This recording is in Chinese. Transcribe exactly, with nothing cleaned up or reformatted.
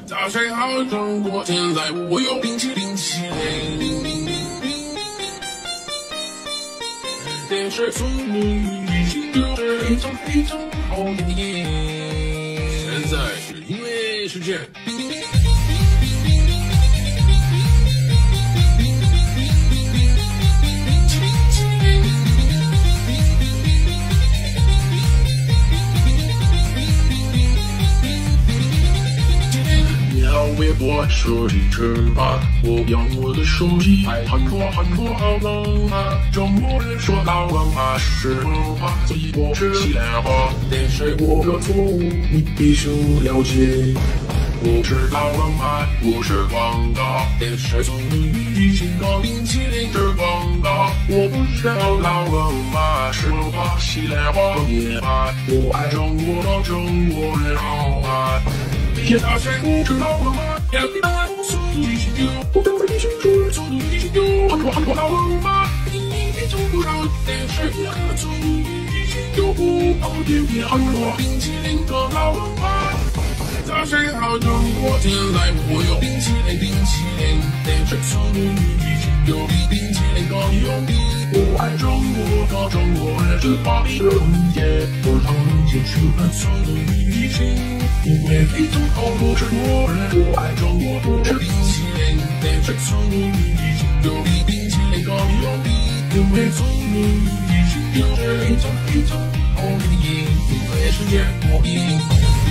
早睡好中国，现在我有冰淇淋淇淋，电视从你就是一种一种好电影。现在是音乐时间。微博设计吃饭，我要我的手机还很多很多好冷啊！中国人说老文化是文化，所以我是西兰花。但是我的错误你必须了解，我是老文化，我是广告。但是从你听到冰淇淋是广告，我不知道老文化是文化，西兰花也爱，我爱中国的中国人好爱。天大山不知道文化，要你爱速度与激流，我跟你去说速度与激流，很多很多老文化，你一种不少，但是我的速度与激流不好点点很多冰淇淋的老文化。早睡好中国，现在我有冰淇淋冰淇淋，但是速度与激流比冰淇淋更有力。我爱中国的中国人，只怕你的理解，我讨论就喜欢速度与激流。因为非洲好多中国人，我爱中国，我吃冰淇淋，但是速度与激流比冰淇淋更有力。因为速度与激流是一种一种好电影，因为世界莫名。